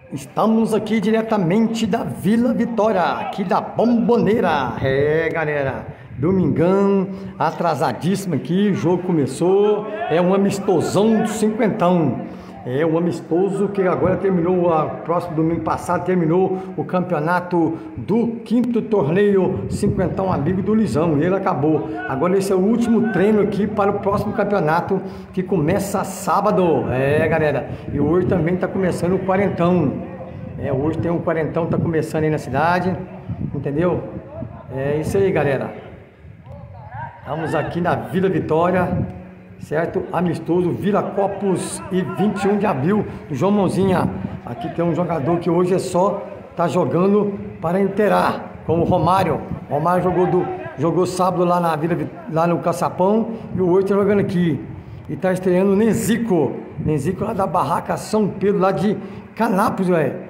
Estamos aqui diretamente da Vila Vitória, aqui da Bomboneira. Galera, domingão, atrasadíssimo aqui, o jogo começou, é um amistosão do cinquentão. É um amistoso que agora terminou, próximo domingo passado, terminou o campeonato do 5º torneio cinquentão amigo do Lisão, ele acabou. Agora esse é o último treino aqui para o próximo campeonato, que começa sábado. Galera, e hoje também está começando o quarentão. Hoje tem um quarentão, está começando aí na cidade, entendeu? É isso aí, galera. Estamos aqui na Vila Vitória, certo? Amistoso Viracopos e 21 de abril, João Mãozinha. Aqui tem um jogador que hoje tá jogando para inteirar, como o Romário. O Romário jogou sábado lá lá no Caçapão, e o hoje está jogando aqui. E está estreando o Nenzico lá da Barraca São Pedro, lá de Canápolis,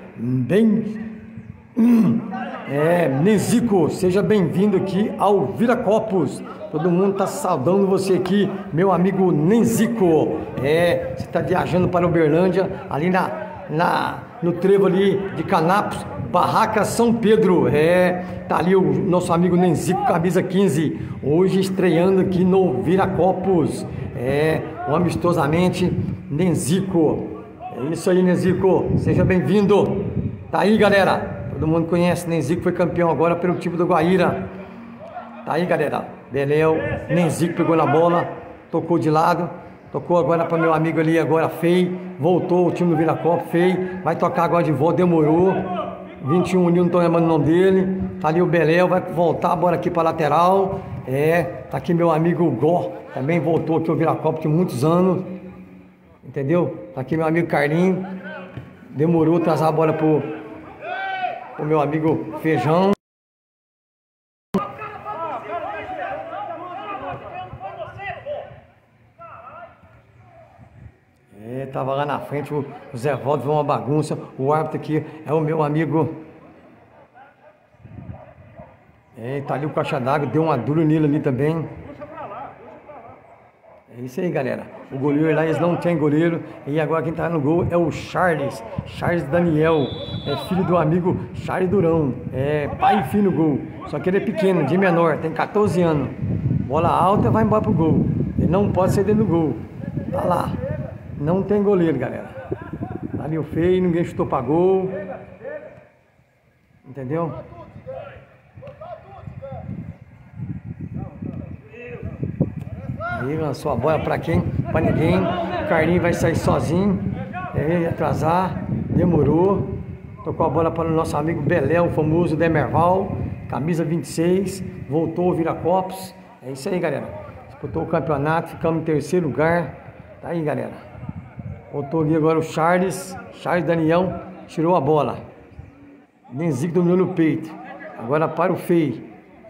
Nenzico, seja bem-vindo aqui ao Viracopos. Todo mundo está saudando você aqui, meu amigo Nenzico. Você está viajando para Uberlândia, ali no trevo ali de Canápolis, Barraca São Pedro. Tá ali o nosso amigo Nenzico, camisa 15, hoje estreando aqui no Viracopos. Amistosamente, Nenzico. É isso aí, Nenzico, seja bem-vindo. Tá aí, galera. Todo mundo conhece, Nenzico foi campeão agora pelo time do Guaíra. Tá aí, galera. Beléu, Nenzico pegou na bola, tocou de lado, tocou agora para meu amigo ali, agora Fei, voltou o time do Viracopos, Fei, vai tocar agora de volta, demorou. 21 ali, não estou lembrando o nome dele. Tá ali o Beléu, vai voltar agora aqui para lateral. Tá aqui meu amigo Gó, também voltou aqui o Viracopos de muitos anos, entendeu? Tá aqui meu amigo Carlinho, demorou trazer a bola pro meu amigo Feijão. Tava lá na frente, o Zé Valdo foi uma bagunça. O árbitro aqui é o meu amigo. Tá ali o caixa d'água, deu uma dura nele ali também. É isso aí, galera. O goleiro lá, eles não tem goleiro. E agora quem tá no gol é o Charles Daniel. É filho do amigo Charles Durão. Pai e filho no gol. Só que ele é pequeno, de menor, tem 14 anos. Bola alta, vai embora pro gol. Ele não pode ser dentro do gol. Tá lá. Não tem goleiro, galera. Tá ali o feio, ninguém chutou pra gol. Entendeu? Aí lançou a bola pra quem? Pra ninguém. O Carlinho vai sair sozinho. Atrasar. Demorou. Tocou a bola para o nosso amigo Beléu, o famoso Demerval. Camisa 26. Voltou o Viracopos. É isso aí, galera. Disputou o campeonato. Ficamos em terceiro lugar. Tá aí, galera. Voltou ali agora o Charles Daniel, tirou a bola. Nenzico dominou no peito. Agora para o Fei.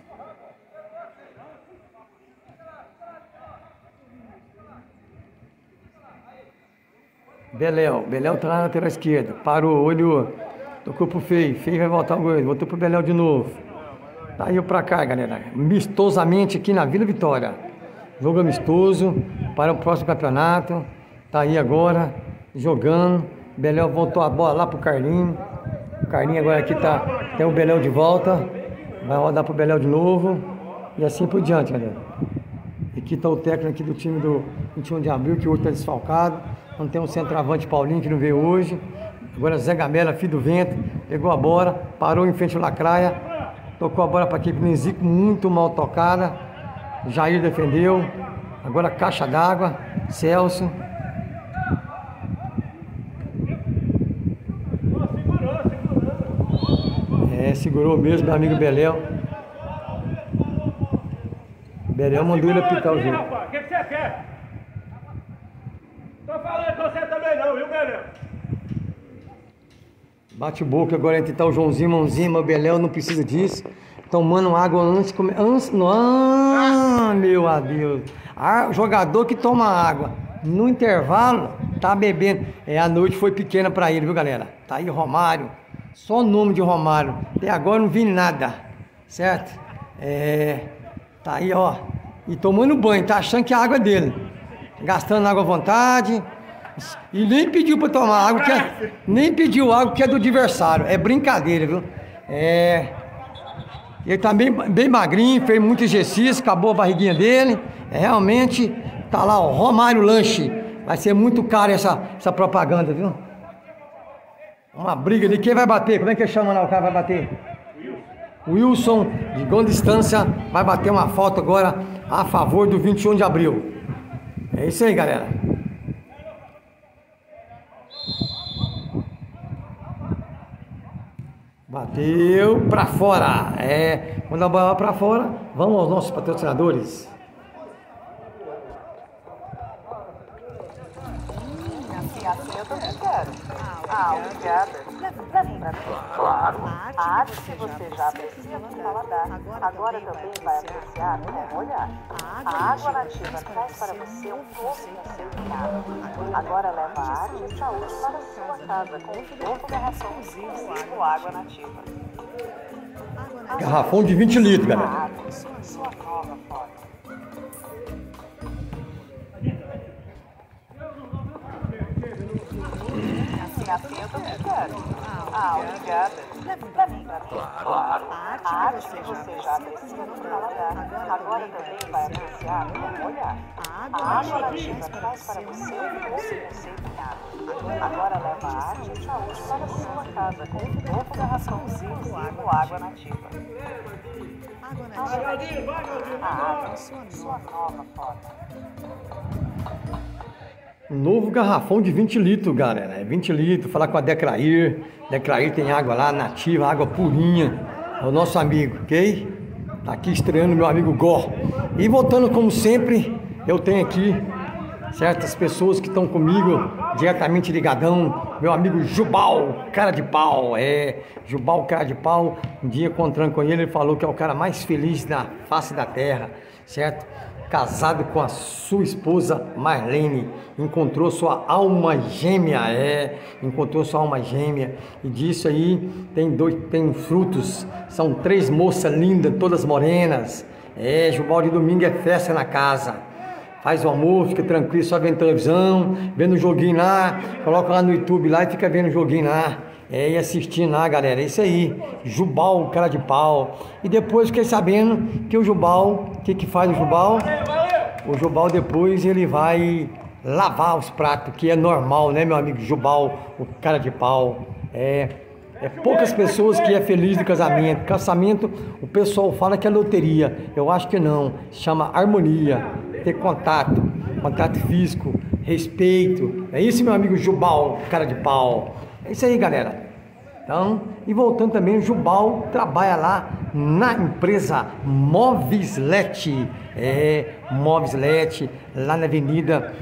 Beléu tá na lateral esquerda. Parou, olhou. Tocou pro Fei. Fei vai voltar o goleiro. Voltou pro Beléu de novo. Daí pra cá, galera. Amistosamente aqui na Vila Vitória. Jogo amistoso para o próximo campeonato. Tá aí agora, jogando. Beléu voltou a bola lá pro Carlinho. O Carlinho agora aqui tem o Beléu de volta. Vai rodar pro Beléu de novo. E assim por diante, galera. Aqui tá o técnico aqui do time do 21 de abril, que hoje tá desfalcado. Não tem um centroavante Paulinho, que não veio hoje. Agora Zé Gamela, filho do vento, pegou a bola, parou em frente ao Lacraia. Tocou a bola para a equipe Nenzico, muito mal tocada. Jair defendeu. Agora caixa d'água, Celso. Segurou mesmo, meu amigo Beléu. Beléu mandou ele apitar o jogo. O que você quer? Tô falando com você também não, viu, Beléu? Bate boca agora entre o Joãozinho, Mãozinho, mas o Beléu não precisa disso. Tomando água antes de comer. Meu adeus. Jogador que toma água no intervalo, tá bebendo. A noite foi pequena pra ele, viu, galera? Tá aí Romário. Só o nome de Romário. Até agora não vi nada. Certo? Tá aí, ó. E tomando banho. Tá achando que a água é dele. Gastando água à vontade. E nem pediu para tomar água, nem pediu água que é do adversário. É brincadeira, viu? Ele tá bem magrinho, fez muito exercício, acabou a barriguinha dele. Realmente, tá lá, ó, Romário Lanche. Vai ser muito caro essa propaganda, viu? Uma briga de quem vai bater? Como é que chama lá o cara vai bater? Wilson, de grande distância, vai bater uma falta agora a favor do 21 de abril. É isso aí, galera. Bateu pra fora. Quando a bola vai pra fora, vamos aos nossos patrocinadores. Assim eu também quero. Obrigada. Leve pra mim. Claro. A arte que você já aprecia no paladar, agora também vai apreciar no olhar. A água nativa traz para você um novo conceito de água. Agora leva a arte e saúde para a sua casa com um novo garrafão exclusivo água nativa. Garrafão de 20 litros, galera. Sua nova forma. Assim eu também quero. Obrigada. Leve pra mim. Claro. A arte que você já aprecia no paladar, agora também vai apreciar no olhar. A água nativa traz para você um novo conceito de água. Agora leva a arte e saúde para a sua casa com um novo garrafão exclusivo água nativa. A água, sua nova forma. Um novo garrafão de 20 litros, galera. É 20 litros. Falar com a Decrair. Decrair tem água lá, nativa, água purinha. É o nosso amigo, ok? Tá aqui estreando meu amigo Gó. E voltando como sempre, eu tenho aqui certas pessoas que estão comigo, diretamente ligadão. Meu amigo Jubal, cara de pau. Jubal, cara de pau. Um dia encontrando com ele falou que é o cara mais feliz na face da terra, certo? Casado com a sua esposa Marlene, encontrou sua alma gêmea, encontrou sua alma gêmea, e disso aí tem frutos, são 3 moças lindas, todas morenas. Jubal, de domingo é festa na casa, faz o almoço, fica tranquilo, só vendo televisão, vendo o joguinho lá, coloca lá no YouTube lá e fica vendo o joguinho lá. E assistindo lá, galera, é isso aí, Jubal, cara de pau. E depois fiquei sabendo que o Jubal, o que faz o Jubal? O Jubal depois ele vai lavar os pratos, que é normal, né, meu amigo Jubal, o cara de pau. Poucas pessoas que é feliz do casamento. Casamento, o pessoal fala que é loteria, eu acho que não, chama harmonia, ter contato físico, respeito. É isso, meu amigo Jubal, cara de pau. É isso aí, galera. Então, e voltando também, o Jubal trabalha lá na empresa Movislet. Movislet, lá na Avenida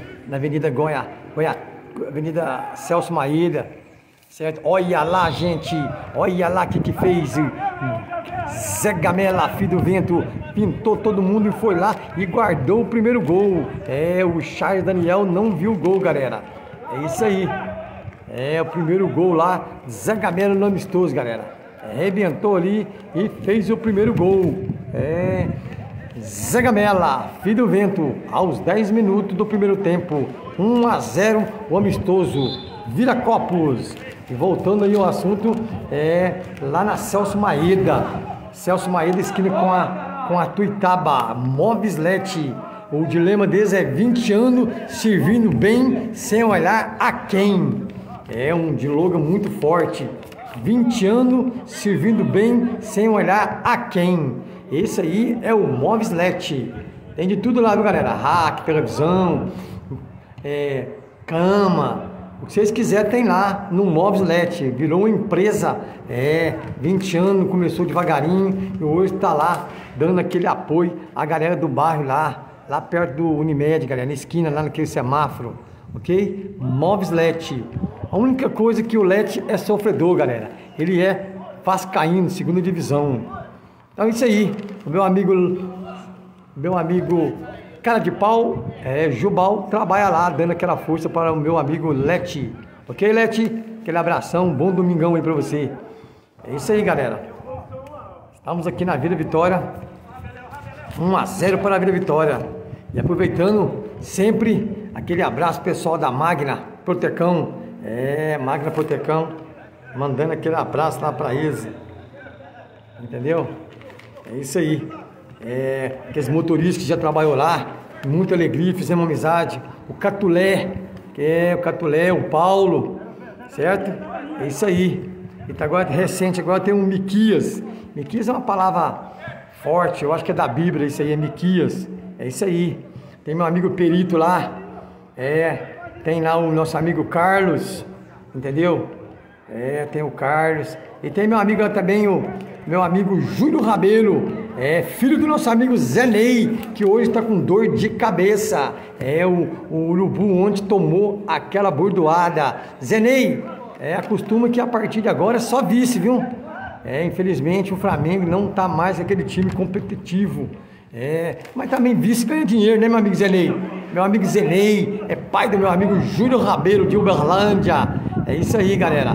Avenida Celso Maeda, certo? Olha lá, gente, olha lá o que fez Zé Gamela, filho do vento, pintou todo mundo e foi lá e guardou o primeiro gol. O Charles Daniel não viu o gol, galera. É isso aí. O primeiro gol lá, Zé Gamela no amistoso, galera. Arrebentou ali e fez o primeiro gol. Zé Gamela, filho do vento, aos 10 minutos do primeiro tempo. 1-0 o amistoso. Viracopos. E voltando aí ao assunto, lá na Celso Maeda. Celso Maeda, esquina com a Tuitaba. Movislet. O dilema deles é 20 anos servindo bem sem olhar a quem. É um slogan muito forte. 20 anos servindo bem sem olhar a quem. Esse aí é o Movislet. Tem de tudo lá, viu, galera? Rack, televisão, cama. O que vocês quiserem tem lá no Movislet. Virou uma empresa. 20 anos, começou devagarinho e hoje está lá dando aquele apoio à galera do bairro lá perto do Unimed, galera, na esquina, lá naquele semáforo. Ok? Movislet. A única coisa que o Let é sofredor, galera. Ele é vascaíno, segunda divisão. Então é isso aí. O meu amigo cara de pau, Jubal, trabalha lá, dando aquela força para o meu amigo Let. Ok, Let? Aquele abração, um bom domingão aí para você. É isso aí, galera. Estamos aqui na Vila Vitória. 1-0 para a Vila Vitória. E aproveitando sempre aquele abraço pessoal da Magna Protecão, Máquina Protecão, mandando aquele abraço lá pra eles, entendeu? É isso aí, aqueles motoristas que já trabalhou lá, muita alegria, fizemos amizade, o Catulé, o Paulo, certo? É isso aí. E tá agora recente, agora tem um Miquias. Miquias é uma palavra forte, eu acho que é da Bíblia, isso aí é Miquias. É isso aí. Tem meu amigo Perito lá. Tem lá o nosso amigo Carlos, entendeu? Tem o Carlos. E tem meu amigo também, o meu amigo Júlio Rabelo, filho do nosso amigo Zé Ney, que hoje está com dor de cabeça. O urubu ontem tomou aquela bordoada. Zé Ney, acostuma que a partir de agora é só vice, viu? Infelizmente o Flamengo não tá mais aquele time competitivo. Mas também vice ganha dinheiro, né, meu amigo Zé Ney? Meu amigo Zé Ney é pai do meu amigo Júlio Rabelo de Uberlândia. É isso aí, galera.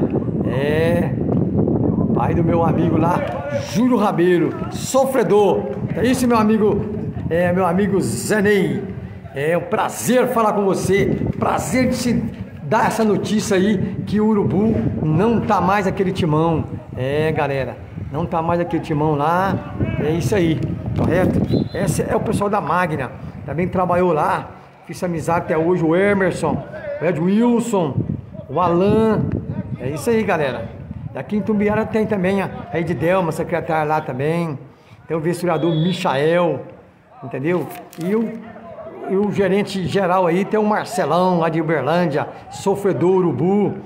Pai do meu amigo lá, Júlio Rabelo, sofredor. É isso, meu amigo Zé Ney. É um prazer falar com você. Prazer de te dar essa notícia aí que o urubu não tá mais aquele timão. Galera, não tá mais aquele timão lá. É isso aí, correto? Esse é o pessoal da Magna. Também trabalhou lá. Fiz amizade até hoje, o Emerson, o Ed Wilson, o Alan. É isso aí, galera. Aqui em Itumbiara tem também a Eddelma, secretária lá também. Tem o vereador Michael, entendeu? E o gerente geral aí tem o Marcelão lá de Uberlândia, sofredor urubu.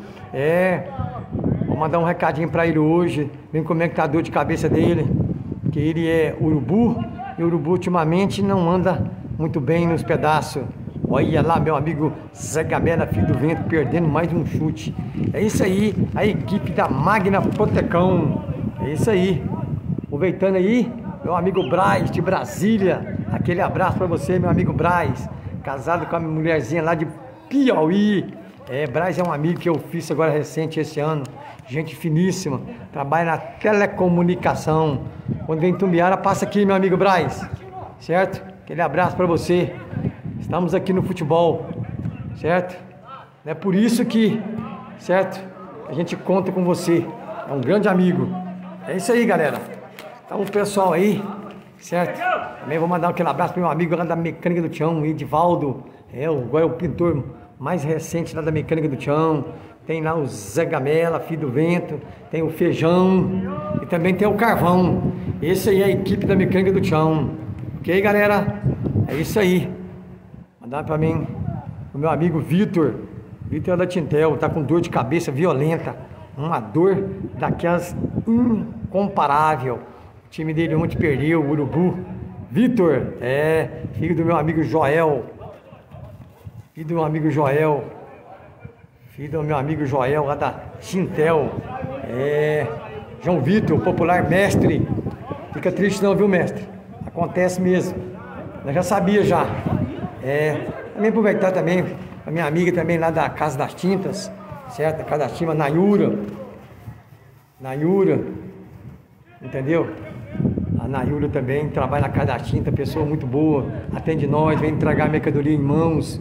Vou mandar um recadinho pra ele hoje. Vem como é que tá a dor de cabeça dele. Que ele é urubu. E o urubu ultimamente não anda muito bem nos pedaços. Olha lá, meu amigo Zé Gamela, filho do vento, perdendo mais um chute. É isso aí, a equipe da Magna Protecão. É isso aí. Aproveitando aí, meu amigo Braz de Brasília. Aquele abraço pra você, meu amigo Braz. Casado com a mulherzinha lá de Piauí. Braz é um amigo que eu fiz agora recente esse ano. Gente finíssima. Trabalha na telecomunicação. Quando vem em Itumbiara, passa aqui, meu amigo Braz. Certo? Aquele abraço pra você. Estamos aqui no futebol, certo? É por isso que, certo? A gente conta com você. É um grande amigo. É isso aí, galera. Então, o pessoal aí, certo? Também vou mandar aquele abraço para meu amigo lá da Mecânica do Tião, Edivaldo. Agora é o pintor mais recente lá da Mecânica do Tião. Tem lá o Zé Gamela, filho do vento. Tem o Feijão. E também tem o Carvão. Esse aí é a equipe da Mecânica do Tião. Ok, galera? É isso aí. Mandar pra mim o meu amigo Vitor. Vitor é da Tintel, tá com dor de cabeça violenta. Uma dor daquelas incomparável. O time dele ontem perdeu, o urubu. Vitor, filho do meu amigo Joel. Filho do meu amigo Joel. Filho do meu amigo Joel lá da Tintel. João Vitor, popular mestre. Fica triste não, viu, mestre? Acontece mesmo. Eu já sabia já. Também aproveitar também a minha amiga também lá da Casa das Tintas, certo? A Casa das Tintas, Nayura, entendeu? A Nayura também trabalha na Casa das Tintas, pessoa muito boa, atende nós, vem entregar a mercadoria em mãos.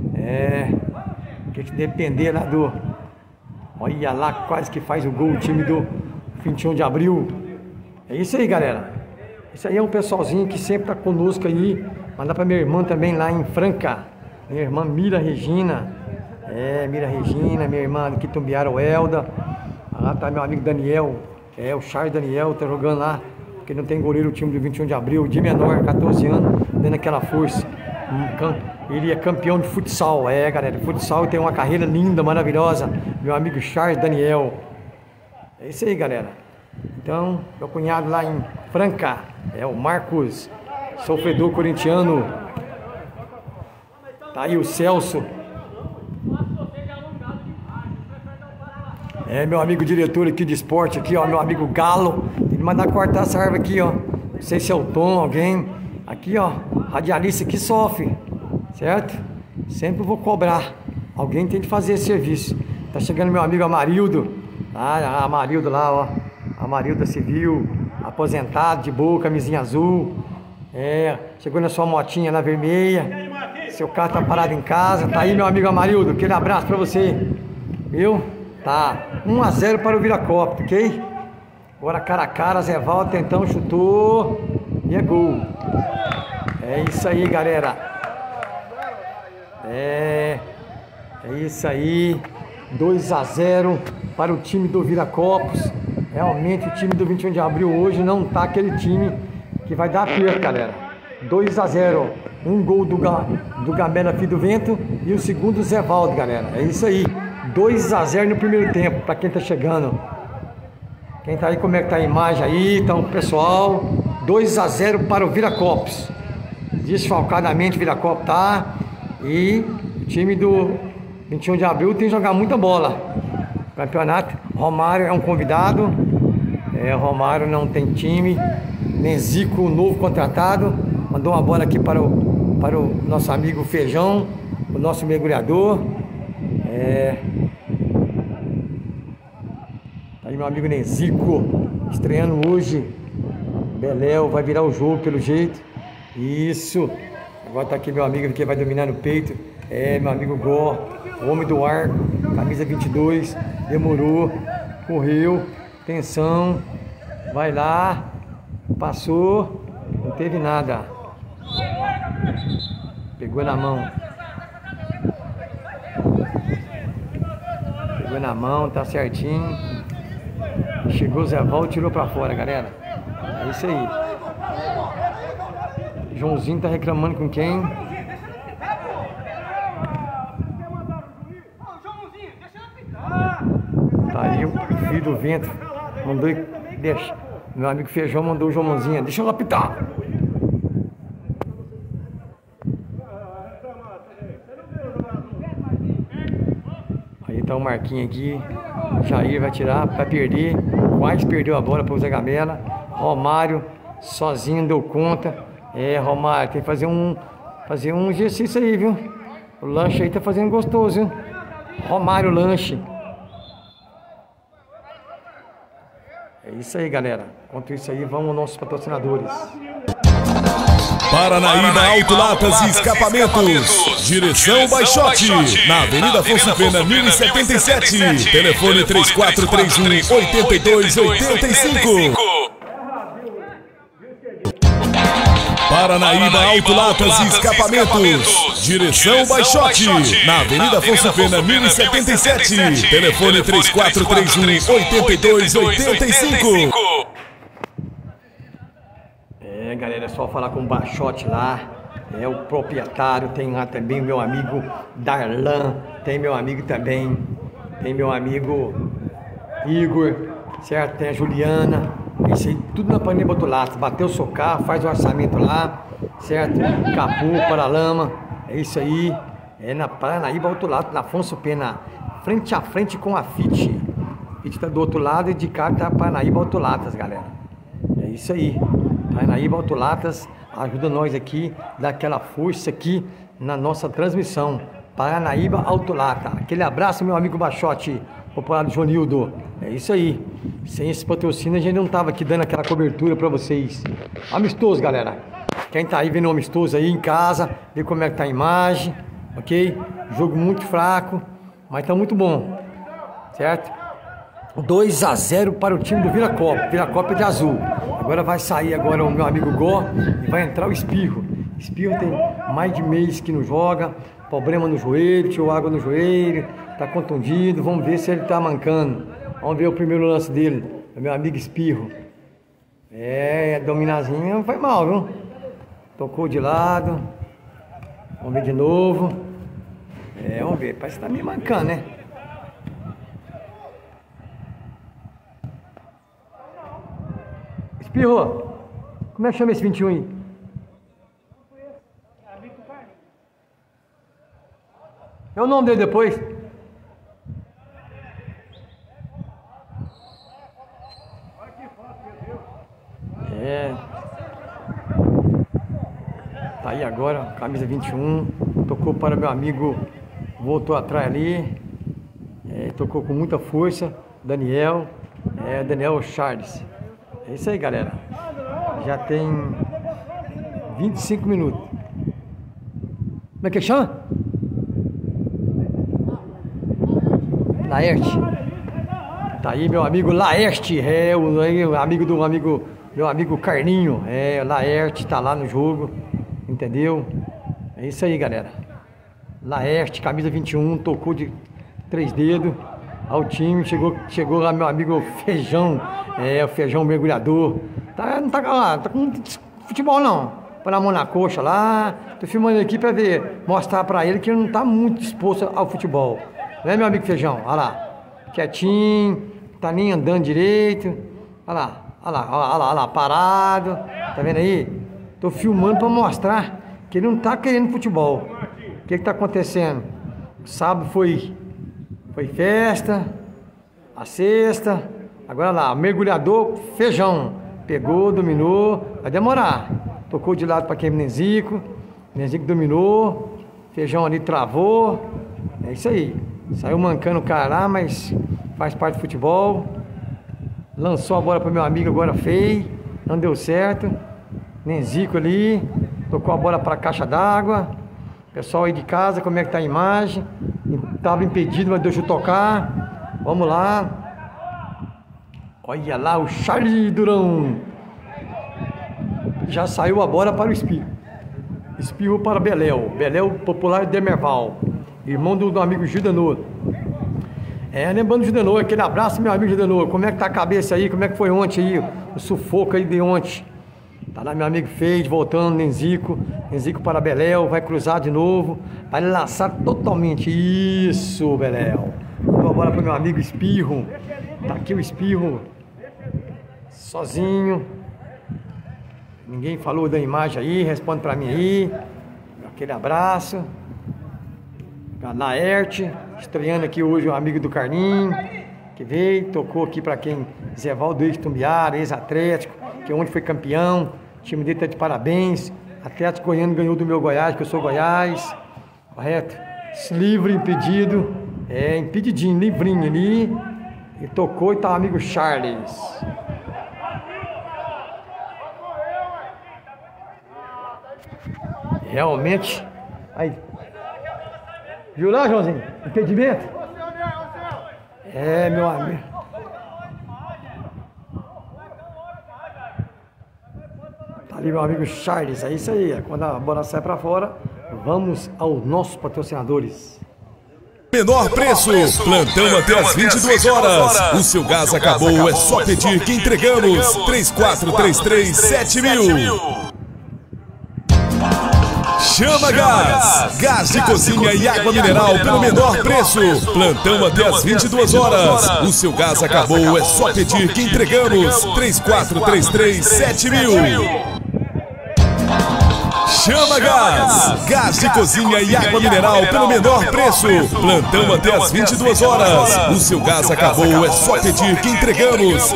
Que depender lá do... Olha lá, quase que faz o gol o time do 21 de abril. É isso aí, galera. Isso aí é um pessoalzinho que sempre tá conosco aí. Mandar pra minha irmã também lá em Franca. Minha irmã Mira Regina. Mira Regina, minha irmã aqui Itumbiara, o Elda. Lá tá meu amigo Daniel. O Charles Daniel tá jogando lá. Porque não tem goleiro o time do 21 de abril. De menor, 14 anos, dando aquela força. Ele é campeão de futsal. Galera, futsal, tem uma carreira linda, maravilhosa. Meu amigo Charles Daniel. É isso aí, galera. Então, meu cunhado lá em Franca, o Marcos, sofredor corintiano. Tá aí o Celso. Meu amigo diretor aqui de esporte, aqui, ó, meu amigo Galo. Tem que mandar cortar essa árvore aqui, ó. Não sei se é o Tom, alguém. Aqui, ó, radialista que sofre, certo? Sempre vou cobrar. Alguém tem que fazer esse serviço. Tá chegando meu amigo Amarildo. A Amarildo lá, ó. Amarildo Civil, aposentado, de boa, camisinha azul. Chegou na sua motinha lá vermelha. Seu carro tá parado em casa. Tá aí, meu amigo Amarildo. Aquele abraço pra você. Viu? Tá. 1 a 0 para o Viracopos, ok? Agora cara a cara, Zé Valdo então chutou. E é gol. É isso aí, galera. É isso aí. 2 a 0 para o time do Viracopos. Realmente o time do 21 de abril hoje não tá aquele time que vai dar perda, galera. 2 a 0. Um gol do Gamela Filho do Vento e o segundo do Zé Valdo, galera. É isso aí. 2 a 0 no primeiro tempo, para quem tá chegando. Quem tá aí, como é que tá a imagem aí? Então, pessoal, 2 a 0 para o Viracopos. Desfalcadamente o Viracopos tá. E o time do 21 de abril tem que jogar muita bola. Campeonato. Romário é um convidado. Romário não tem time. Nenzico, novo contratado. Mandou uma bola aqui para o nosso amigo Feijão, o nosso mergulhador. Aí meu amigo Nenzico, estreando hoje. Beléu, vai virar o jogo pelo jeito. Isso. Agora tá aqui meu amigo que vai dominar no peito. Meu amigo Gó, o homem do arco, camisa 22. Demorou, correu, tensão. Vai lá, passou, não teve nada. Pegou na mão. Pegou na mão, tá certinho. Chegou o Zé Valdo, tirou pra fora, galera. É isso aí. Joãozinho tá reclamando com quem? Tá aí o Filho do Vento. Mandou deixa. Meu amigo Feijão mandou o Joãozinho. Deixa eu apitar. Aí tá o Marquinhos aqui. Jair vai tirar, vai perder. Quase perdeu a bola para o Zé Gamela. Romário sozinho deu conta. Romário, tem que fazer um exercício aí, viu? O lanche aí tá fazendo gostoso, viu? Romário Lanche. É isso aí, galera. Enquanto isso aí, vamos aos nossos patrocinadores. Paranaíba Autolatas e Escapamentos. Direção Baixote. Na Avenida Afonso Pena, 1077. Telefone 3431-8285. Paranaíba Autolatas e Escapamentos. Direção Baixote. Na Avenida Afonso Pena, 1077. Telefone 3431-8285. Galera, é só falar com o Baixote lá. É o proprietário. Tem lá também o meu amigo Darlan. Tem meu amigo também. Tem meu amigo Igor. Certo? Tem a Juliana. Isso aí, tudo na Paranaíba Autolatas. Bateu o seu carro, faz o orçamento lá. Certo? Capô, paralama. É isso aí. É na Paranaíba Autolatas, na Afonso Pena. Frente a frente com a FIT. A FIT tá do outro lado e de cá tá a Paranaíba Autolatas, galera. É isso aí. Paranaíba Autolatas ajuda nós aqui, dá aquela força aqui na nossa transmissão. Paranaíba Autolatas. Aquele abraço, meu amigo Baixote, popular do Jonildo. É isso aí. Sem esse patrocínio a gente não tava aqui dando aquela cobertura pra vocês. Amistoso, galera. Quem tá aí vendo o amistoso aí em casa, vê como é que tá a imagem, ok? Jogo muito fraco, mas tá muito bom, certo? 2 a 0 para o time do Viracopos. Viracopos é de azul. Agora vai sair agora o meu amigo Gó e vai entrar o Espirro. Espirro tem mais de mês que não joga, problema no joelho, tirou água no joelho, tá contundido. Vamos ver se ele tá mancando. Vamos ver o primeiro lance dele, o meu amigo Espirro. Dominazinho não foi mal, viu? Tocou de lado. Vamos ver de novo. Vamos ver, parece que tá me mancando, né? Espirro, como é que chama esse 21 aí? É o nome dele depois. Tá aí agora, camisa 21. Tocou para meu amigo, voltou atrás ali. Tocou com muita força. Daniel Charles. É isso aí, galera. Já tem 25 minutos. Como é que chama? Laerte. Tá aí meu amigo Laerte, o amigo do meu amigo Carlinho. Laerte tá lá no jogo, entendeu? É isso aí, galera. Laerte, camisa 21, tocou de 3 dedos ao time, chegou lá meu amigo Feijão, o Feijão mergulhador. Não tá com futebol não, põe a mão na coxa lá. Tô filmando aqui pra mostrar pra ele que ele não tá muito disposto ao futebol. Não é, meu amigo Feijão? Olha lá, quietinho, tá nem andando direito. Olha lá, parado. Tá vendo aí? Tô filmando pra mostrar que ele não tá querendo futebol. O que tá acontecendo? Sábado foi festa, a sexta. Agora lá, mergulhador Feijão. Pegou, dominou, vai demorar. Tocou de lado para quem? Nenzico dominou. Feijão ali travou. É isso aí. Saiu mancando o cara lá, mas faz parte do futebol. Lançou a bola para meu amigo, agora fez. Não deu certo. Nenzico ali. Tocou a bola para a caixa d'água. Pessoal aí de casa, como é que tá a imagem? Tava impedido, mas deixa eu tocar. Vamos lá. Olha lá o Charlie Durão. Já saiu a bola para o Espirro. Espirro para Beléu. Beléu popular de Demerval. Irmão do amigo Gidenor. Lembrando do Gidenor, aquele abraço, meu amigo Gidenor. Como é que tá a cabeça aí? Como é que foi ontem aí? O sufoco aí de ontem. Tá lá meu amigo Fez, voltando, Nenzico para Beléu, vai cruzar de novo, vai lançar totalmente. Isso, Beléu. Dou a bola pro meu amigo Espirro. Tá aqui o Espirro, sozinho. Ninguém falou da imagem aí, responde pra mim aí. Aquele abraço. Laerte, estreando aqui hoje o amigo do Carlinho, que veio, tocou aqui pra quem? Zé Valdo, ex-Tumbiara, ex-Atlético, que ontem foi campeão. O time dele tá de parabéns. Atlético Goiano ganhou do meu Goiás, que eu sou Goiás. Correto? Livre, impedido. Impedidinho, livrinho ali. E tocou e tá o amigo Charles. Realmente. Aí. Viu lá, Joãozinho? Impedimento? Meu amigo. Ali meu amigo Charles, é isso aí. Quando a bola sai para fora, vamos aos nossos patrocinadores. Menor preço, plantão até às 22 horas. O seu gás acabou, é só pedir que entregamos. 3433-7000. Chama Gás, gás de cozinha e água mineral pelo menor preço. Plantão até às 22 horas. O seu gás acabou, é só pedir que entregamos. 3433-7000. Chama Gás, gás de cozinha e água mineral pelo menor preço. Plantão até às 22 horas. O seu gás acabou, é só pedir que entregamos.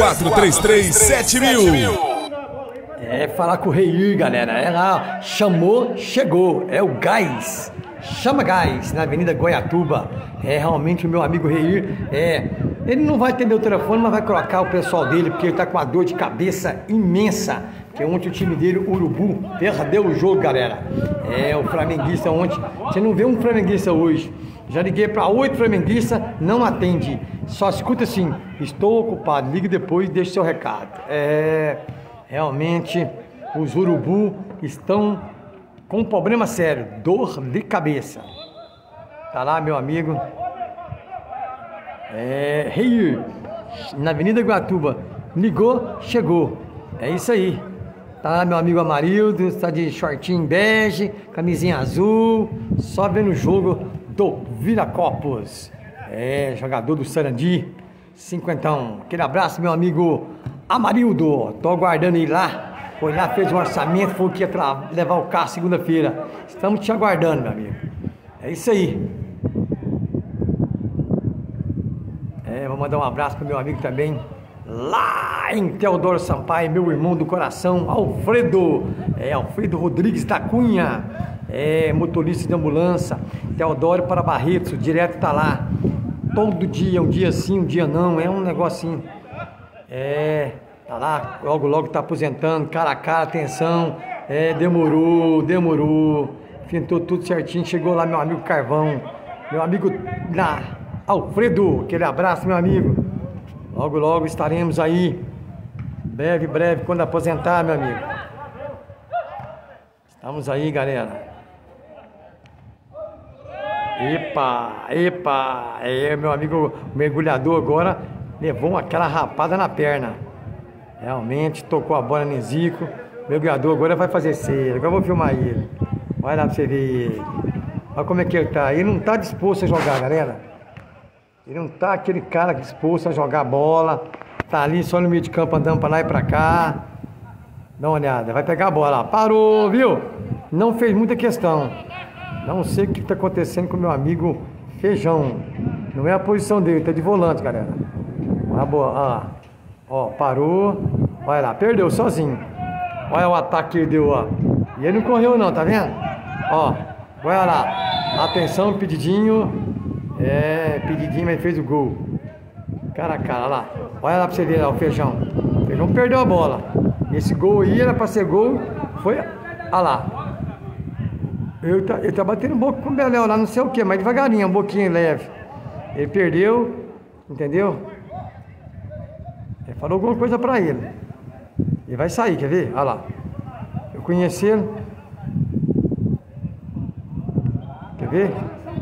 3433-7000. Falar com o Rei, galera. Lá, chamou, chegou. É o Gás. Chama Gás, na Avenida Goiatuba. Realmente o meu amigo Rei. Ele não vai ter meu telefone, mas vai colocar o pessoal dele, porque ele tá com uma dor de cabeça imensa. Porque ontem o time dele, o Urubu, perdeu o jogo, galera. O flamenguista ontem. Você não vê um flamenguista hoje. Já liguei para 8 flamenguistas, não atende. Só escuta assim: estou ocupado, ligue depois, deixe seu recado. Realmente, os Urubu estão com um problema sério, dor de cabeça. Tá lá, meu amigo. Rei, na Avenida Guatuba. Ligou, chegou. É isso aí. Tá lá, meu amigo Amarildo, está de shortinho bege, camisinha azul, só vendo o jogo do Viracopos. Jogador do Sarandi, 50. Aquele abraço, meu amigo Amarildo. Tô aguardando ir lá. Foi lá, fez um orçamento, falou que ia levar o carro segunda-feira. Estamos te aguardando, meu amigo. É isso aí. Vou mandar um abraço pro meu amigo também, lá em Teodoro Sampaio, meu irmão do coração, Alfredo. Alfredo Rodrigues da Cunha. Motorista de ambulância. Teodoro para Barretos, direto tá lá. Todo dia, um dia sim, um dia não. É um negocinho. Tá lá, logo tá aposentando, cara a cara, atenção. Demorou. Fintou tudo certinho. Chegou lá meu amigo Carvão. Meu amigo Alfredo. Aquele abraço, meu amigo. Logo, logo estaremos aí. Breve, breve, quando aposentar, meu amigo. Estamos aí, galera. Epa, meu amigo mergulhador agora levou aquela rapada na perna. Realmente tocou a bola no Zico. O mergulhador agora vai fazer cera. Agora eu vou filmar ele. Vai lá pra você ver. Olha como é que ele tá. Ele não tá disposto a jogar, galera. Ele não tá aquele cara disposto a jogar bola. Tá ali só no meio de campo andando pra lá e pra cá. Dá uma olhada. Vai pegar a bola. Parou, viu? Não fez muita questão. Não sei o que está acontecendo com o meu amigo Feijão. Não é a posição dele, tá de volante, galera. Uma boa, ó, parou. Olha lá, perdeu sozinho. Olha o ataque que ele deu, ó. E ele não correu não, tá vendo? Ó, olha lá. Atenção, pedidinho. Pedidinho, mas fez o gol. Cara a cara, olha lá. Olha lá pra você ver lá, o Feijão. O Feijão perdeu a bola. Esse gol aí era pra ser gol. Foi, olha lá. Ele tá batendo um pouco com o Beléu lá, não sei o que, mas devagarinho, um pouquinho leve. Ele perdeu, entendeu? Ele falou alguma coisa pra ele. Ele vai sair, quer ver? Olha lá. Eu conheci ele. Quer ver?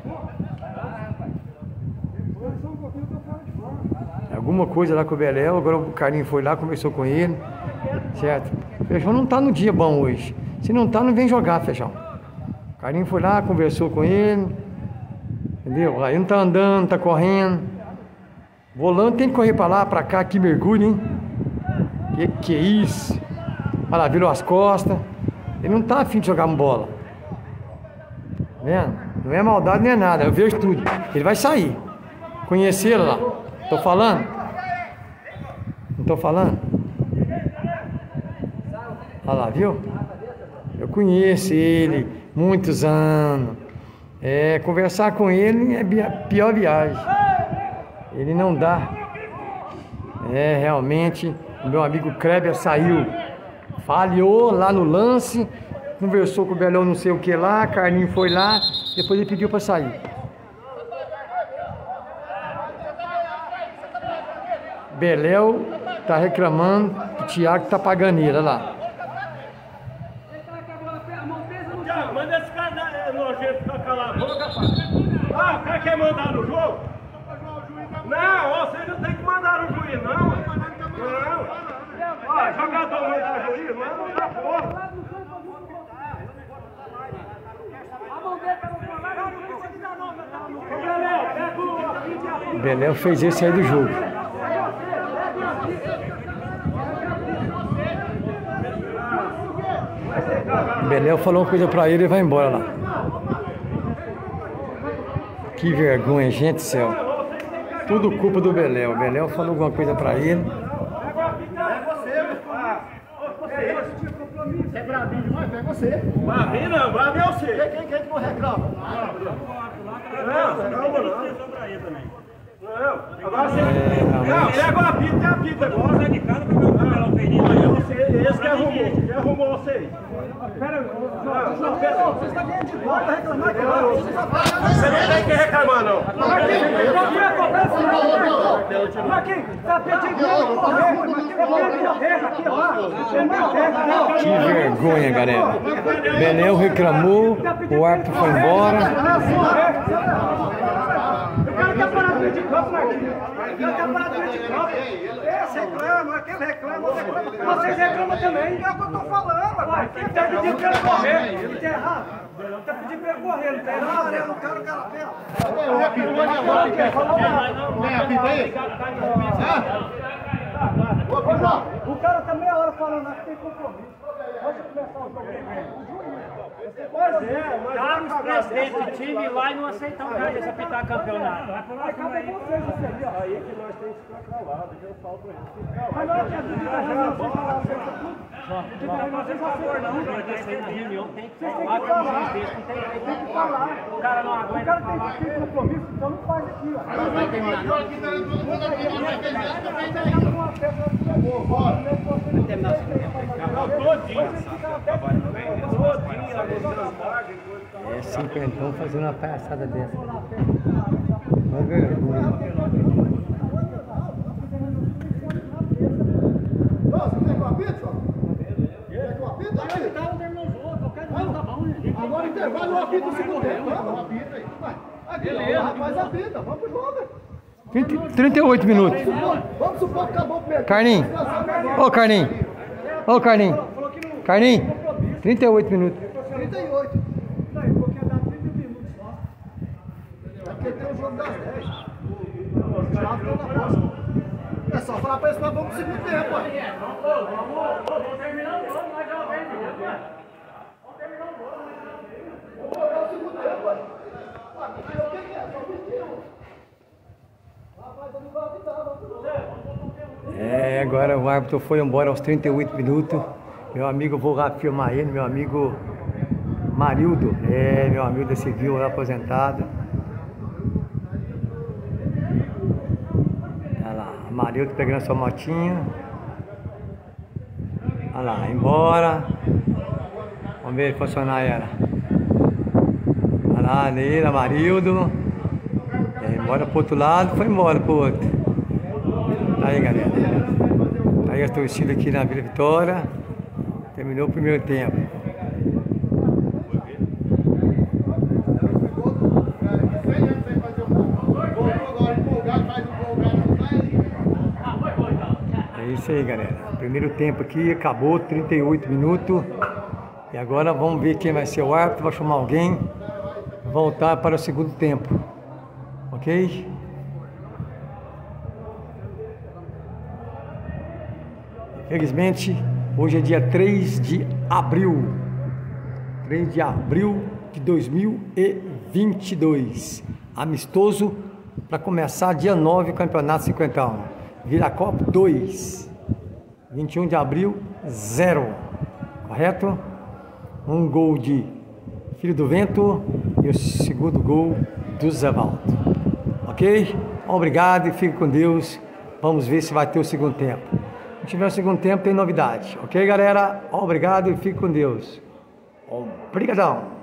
Alguma coisa lá com o Beléu, agora o Carlinhos foi lá, conversou com ele. Certo? O Feijão não tá no dia bom hoje. Se não tá, não vem jogar, Feijão. O Carlinhos foi lá, conversou com ele, entendeu? Aí não tá andando, tá correndo. Volante tem que correr pra lá, pra cá, que mergulho, hein? Que é isso? Olha lá, virou as costas. Ele não tá afim de jogar uma bola. Tá vendo? Não é maldade nem é nada, eu vejo tudo. Ele vai sair. Conhecê-lo lá. Tô falando? Não tô falando? Olha lá, viu? Eu conheço ele. Muitos anos. Conversar com ele é a pior viagem. Ele não dá. Realmente, o meu amigo Kleber saiu. Falhou lá no lance. Conversou com o Belão não sei o que lá. Carlinhos foi lá. Depois ele pediu para sair. Beléu tá reclamando que o Thiago tá pagando ele, olha lá. Manda esse cara nojento pra calar a boca, rapaz. O cara quer mandar no jogo? Não, vocês não tem que mandar no juiz, não. Não. Jogador mandar no juiz, não é mandar porra. O Beléu fez esse aí do jogo. O Beléu falou uma coisa pra ele e vai embora lá. Que vergonha, gente do céu. Tudo culpa do Beléu. O Beléu falou alguma coisa pra ele. Você é bravinho demais, é você. Bravinho não, bravinho é você. Quem que não reclama? Não, calma não. Não, agora você. Não, pega o apito, tem apito agora. Você é de casa pra ver o Beléu fez. Esse que arrumou vocês. Pera, não, pera. Você está ganhando de volta, reclamar que você não tem que reclamar, não. Marquinhos, tá pedindo Que vergonha, galera. Beléu reclamou, o árbitro foi embora. O cara quer parar do meio de campo, Marquinhos. O cara quer parar do meio de campo. Esse reclama, aquele reclama, vocês reclamam também. É o que eu tô falando, rapaz. Quem tá pedindo pra ele correr? Não tá errado. Tá pedindo pra ele correr, não tá errado. Eu não quero o cara pela. O cara tá meia hora falando que tem compromisso. Pode começar o jogo. Pois é, mas Carlos, presidente do time, lá e não aceitam o cara de apitar campeonato. aí cabe vocês isso aí, ó. Aí que nós temos que ficar calados, que eu falo pra gente ficar Mas não é que a gente tá falando, vocês falam Não, por favor, não, porque essa reunião tem que falar com o juiz desse, não tem que falar. O cara não O aguenta cara tem falar. que ter compromisso, então não faz aqui, ó. todinho. Todinho, É 50 fazendo uma palhaçada dessa. Uma vergonha. Você quer que eu apito, senhor? Quer que eu apito? Agora intervalo, eu apito o segundo tempo. Vamos, apita aí. Aqui, rapaz, apita. Vamos pro jogo. 38 minutos. Vamos supor que acabou o primeiro. Carninho. Ô, Carninho. Ô, Carninho. Carninho. 38 minutos. 38. Não, porque dá 30 minutos só. É porque tem o jogo das 10. O Thiago tá na próxima. É só falar pra eles que nós vamos pro segundo tempo, ó. Vamos terminar o jogo, nós já vem, viu? Vamos terminar o jogo. Vamos jogar o segundo tempo, ó. O que é? Só 21. Rapaz, eu não vou apitar, vamos pro jogo. Agora o árbitro foi embora aos 38 minutos. Meu amigo, vou lá filmar ele, meu amigo Marildo. Meu amigo da Civil lá aposentado. Olha lá, Marildo pegando sua motinha. Olha lá, embora. Vamos ver ele funcionar ela. Olha lá, nele, Marildo. Embora pro outro lado, foi embora pro outro. Tá aí, galera. Tá aí a torcida aqui na Vila Vitória. Terminou o primeiro tempo. É isso aí, galera. Primeiro tempo aqui, acabou, 38 minutos. E agora vamos ver quem vai ser o árbitro. Vai chamar alguém. Voltar para o segundo tempo. Ok? Infelizmente, hoje é dia 3 de abril. 3 de abril de 2022. Amistoso para começar dia 9 o Campeonato 51. Viracop 2. 21 de abril, 0. Correto? Um gol de Filho do Vento e o segundo gol do Zevaldo. Ok? Obrigado e fique com Deus. Vamos ver se vai ter o segundo tempo. Se tiver o segundo tempo, tem novidade. Ok, galera? Obrigado e fique com Deus. Obrigadão.